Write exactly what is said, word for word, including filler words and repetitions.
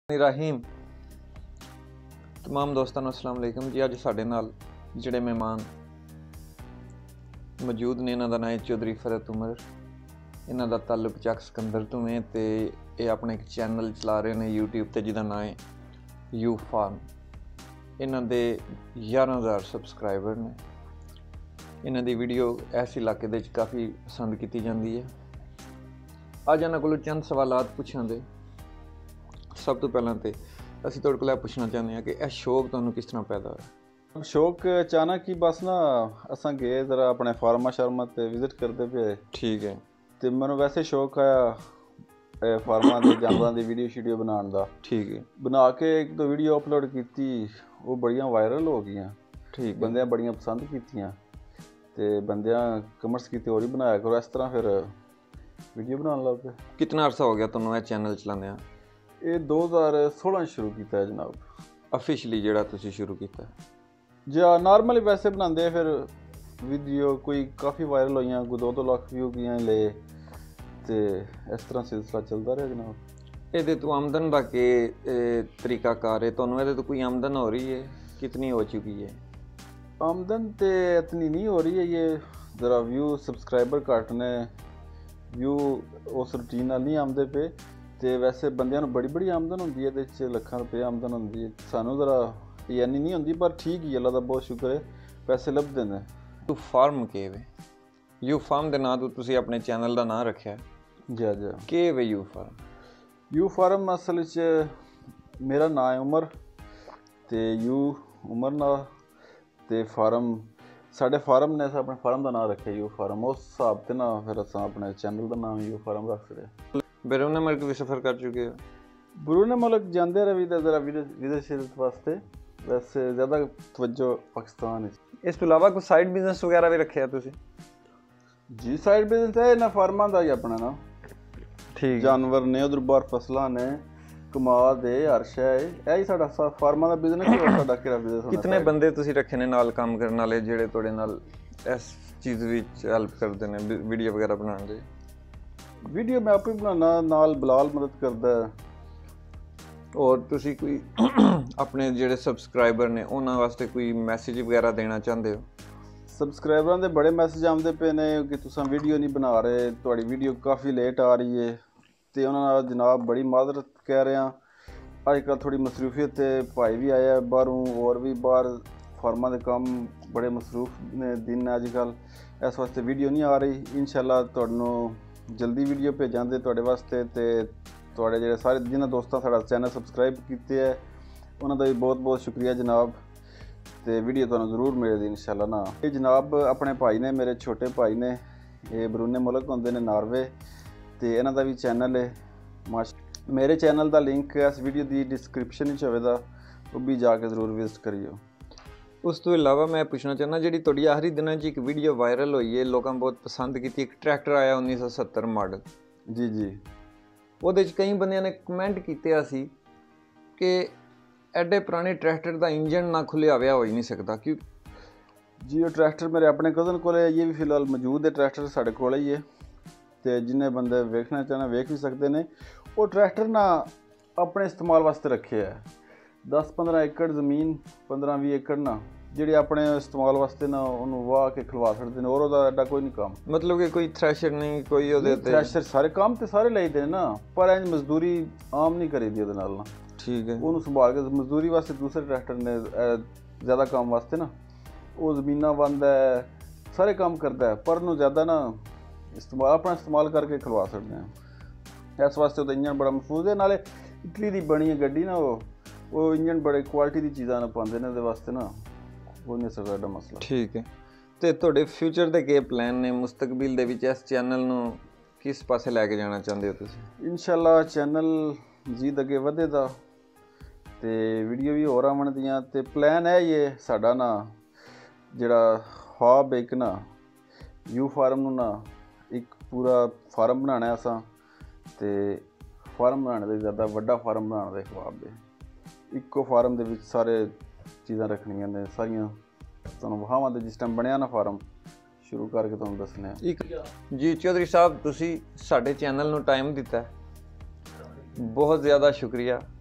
राहीम तमाम दोस्तों ਨੂੰ अस्सलाम वालेकुम जी। ਅੱਜ ਸਾਡੇ ਨਾਲ ਜਿਹੜੇ ਮਹਿਮਾਨ ਮੌਜੂਦ ਨੇ ਇਹਨਾਂ ਦਾ ਨਾਮ ਹੈ ਚੌਧਰੀ ਫਰਤ ਉਮਰ। ਇਹਨਾਂ ਦਾ ਤਾਲੁਕ ਚੱਕ ਸਿਕੰਦਰ ਤੋਂ ਹੈ ਤੇ ਇਹ ਆਪਣਾ ਇੱਕ ਚੈਨਲ ਚਲਾ ਰਹੇ ਨੇ YouTube ਤੇ ਜਿਹਦਾ ਨਾਮ ਹੈ ਯੂ ਫਾਰਮ। ਇਹਨਾਂ ਦੇ ਗਿਆਰਾਂ ਹਜ਼ਾਰ ਸਬਸਕ੍ਰਾਈਬਰ ਨੇ। ਇਹਨਾਂ ਦੀ ਵੀਡੀਓ ਇਸ ਇਲਾਕੇ ਦੇ ਵਿੱਚ ਕਾਫੀ ਪਸੰਦ ਕੀਤੀ ਜਾਂਦੀ ਹੈ। ਅੱਜ ਇਹਨਾਂ ਕੋਲੋਂ ਚੰਦ ਸਵਾਲਾਤ ਪੁੱਛਾਂਗੇ। सब तो पहला तो असीं तुहाडे कोल पुछना चाहते हैं कि यह शौक तुहानूं किस तरह पैदा होया? शौक अचानक ही बस ना असां गए जरा अपने फार्मा शर्मा ते विजिट करते पे। ठीक है। तो मैनूं वैसे शौक आया फार्मा के जानवरां दी वीडियो शीडियो बनाउण दा। ठीक है। बना के एक दो वीडियो अपलोड कीती, वो बड़ियां वायरल हो गईयां। ठीक। बंदियां बड़ियां पसंद कीतियां ते बंदियां कमर्स कीते होर ही बनाया करो। इस तरह फिर वीडियो बनाउण लग पे। कितना अरसा हो गया तुहानूं यह चैनल चलांदे? ये दो हज़ार सोलह शुरू किया है जनाब। ऑफिशियली जिहड़ा तुसीं शुरू किया? जी हाँ, नॉर्मली वैसे बनाते फिर वीडियो कोई काफ़ी वायरल हुई, कोई दो दो लाख व्यू की ले ते इस तरह सिलसिला चलता रहा जनाब। ये तो आमदन का के तरीका कार है? तुहानूं इहदे तो कोई आमदन हो रही है? कितनी हो चुकी है? आमदन तो इतनी नहीं हो रही है। ये ज़रा व्यू सब्सक्राइबर घट ने, व्यू उस रूटीन नाल नहीं आमदे पे। तो वैसे बंदियां नूं बड़ी बड़ी आमदन होंदी है, इहदे लखां रुपये आमदन होंदी है। सानूं जरा यानी नहीं होंदी, पर ठीक ही अल्लाह दा बहुत शुक्र है पैसे लभदे ने। यू फार्म के वे यू फार्म दे नां तो तुसीं अपने चैनल दा नाम रखिआ? जी जी। के वे यू फार्म? यू फार्म असल च मेरा नाम है उमर ते यू उमर ना ते फार्म साडे फार्म ने, अस अपने फार्म दा नाम रखिआ यू फार्म। उस हिसाब ते ना फिर असां अपने चैनल दा नाम यू फार्म रख छड़िआ। बैरून मुल्क भी सफ़र कर चुके हो? बैरून मुल्क जाते रही तो जरा विदेश वास्ते, वैसे ज़्यादा तवज्जो पाकिस्तान है। इस तो इलावा कोई साइड बिजनेस वगैरह भी रखे तुसीं? जी साइड बिजनेस है ना फार्मा का ही अपना ना। ठीक। जानवर ने उधर बाहर फसलां ने, कमाल दे हर शै यही साडा फार्मा का बिजनेस है। साडा केड़ा बिजनेस? कितने बंदे तुसीं रखे ने नाल काम करने वाले जिहड़े तुहाडे नाल इस चीज़ विच हेल्प करदे ने वीडियो वगैरह बनाउण दे? वीडियो मैं आप ही बनाना, नाल बिलाल मदद करता है। और तुसी कोई अपने जेड़े सब्सक्राइबर ने उन्हां वास्ते कोई मैसेज वगैरह देना चाहते हो? सब्सक्राइबरां दे बड़े मैसेज आते पे ने कि तुसां वीडियो नहीं बना रहे, तुहाडी वीडियो काफ़ी लेट आ रही है। तो उन्होंने जनाब बड़ी माजरत कह रहे हैं। अजकल थोड़ी मसरूफियत है, भाई भी आया बाहरों और भी बाहर फार्मा के काम बड़े मसरूफ ने दिन ने अजकल, इस वास्ते वीडियो नहीं आ रही। इंशाअल्लाह तुहानूं जल्दी वीडियो भेजांगे तुहाडे वास्ते। ते तुहाडे जिहड़े सारे जिन्हां दोस्तां साडा चैनल सबसक्राइब कीते है उन्हां दा भी बहुत बहुत शुक्रिया जनाब। ते वीडियो तुहानूं जरूर मिलेगी इंशाअल्लाह ना। ये जनाब अपने भाई ने, मेरे छोटे भाई ने, ये बैरून मुल्क होंदे ने नार्वे। ते इन्हां दा भी चैनल है माश। मेरे चैनल दा लिंक इस वीडियो की डिस्क्रिप्शन विच होवेगा, वो भी जाके जरूर विजिट करियो। उस तो इलावा मैं पूछना चाहना जी तुहाडी आखिरी दिनों एक वीडियो वायरल हुई है, लोगों बहुत पसंद की, एक ट्रैक्टर आया उन्नीस सौ सत्तर मॉडल। जी जी। वो कई बंदियां ने कमेंट किया सी कि एडे पुराने ट्रैक्टर का इंजन ना खुलिया हुआ हो ही नहीं सकता। क्यों जी? वो ट्रैक्टर मेरे अपने कज़न को, ये भी फिलहाल मौजूद है ट्रैक्टर साढ़े को ही है। तो जिन्हें बंदे वेखना चाहना वेख भी सकते हैं। वो ट्रैक्टर ना अपने इस्तेमाल वास्ते रखे है। दस पंद्रह एकड़ ज़मीन, पंद्रह भी एकड़ ना जिहड़े अपने इस्तेमाल वास्ते ना उन्होंने वाह के खलवा छड़ते हैं। और उसदा एडा कोई नहीं काम, मतलब कि कोई थ्रैशर नहीं, कोई उहदे ते थ्रैशर सारे काम तो सारे लईदे ना, पर इंज मजदूरी आम नहीं करी दी उहदे नाल ना। ठीक है। उन्होंने संभाल के मजदूरी वास्ते दूसरे ट्रैक्टर ने ज़्यादा काम वास्ते ना, वो ज़मीना बंद है, सारे काम करता है, पर उन्होंने ज़्यादा ना इस्तेमाल अपना इस्तेमाल करके खलवा सकते हैं। इस वास्ते तो इंजन बड़ा महफूज है। नाले इटली की बनी है गड्डी ना, वो वो इंजन बड़े क्वालिटी की चीज़ां पाते हैं वास्ते ना, वो नहीं सकता एडा मसला। ठीक है। तो तुहाडे फ्यूचर के क्या प्लान ने मुस्तकबिल दे विच इस चैनल नूं किस पासे लैके जाना चाहते हो तुसीं? इंशाअल्लाह चैनल जीत अगे वधेगा ते वीडियो भी होर आवणदियां। ते प्लान है ये साडा ना जिहड़ा हॉब एक ना यू फार्म नूं ना एक पूरा फार्म बनाना है असां। ते फार्म बनाने दे ज़्यादा वड्डा फार्म बनाने दे ख्वाब है। इक्को फार्म दे विच सारे चीज़ां रखनियां ने सारियां। तुहानूं वहावां ते जिस टाइम बनिया ना फार्म शुरू करके तुहानूं दसने एक जी। चौधरी साहब तुसीं साडे चैनल नूं टाइम दिता है, बहुत ज़्यादा शुक्रिया।